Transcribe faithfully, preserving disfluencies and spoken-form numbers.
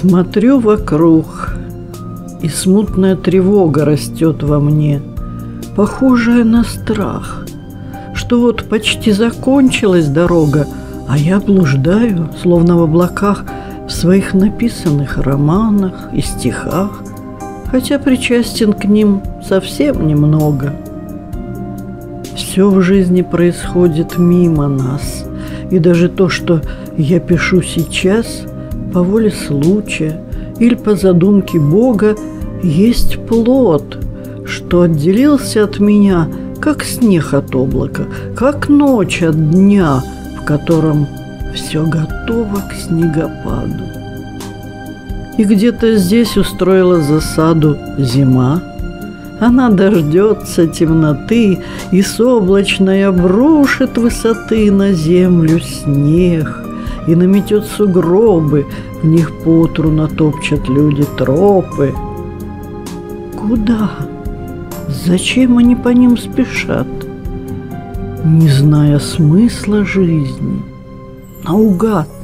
Смотрю вокруг, и смутная тревога растет во мне, похожая на страх, что вот почти закончилась дорога, а я блуждаю, словно в облаках, в своих написанных романах и стихах, хотя причастен к ним совсем немного. Все в жизни происходит мимо нас, и даже то, что я пишу сейчас, по воле случая или по задумке Бога, есть плод, что отделился от меня, как снег от облака, как ночь от дня, в котором все готово к снегопаду. И где-то здесь устроила засаду зима. Она дождется темноты и с облачной обрушит высоты на землю снег и наметет сугробы, в них поутру натопчат люди тропы. Куда? Зачем они по ним спешат, не зная смысла жизни? Наугад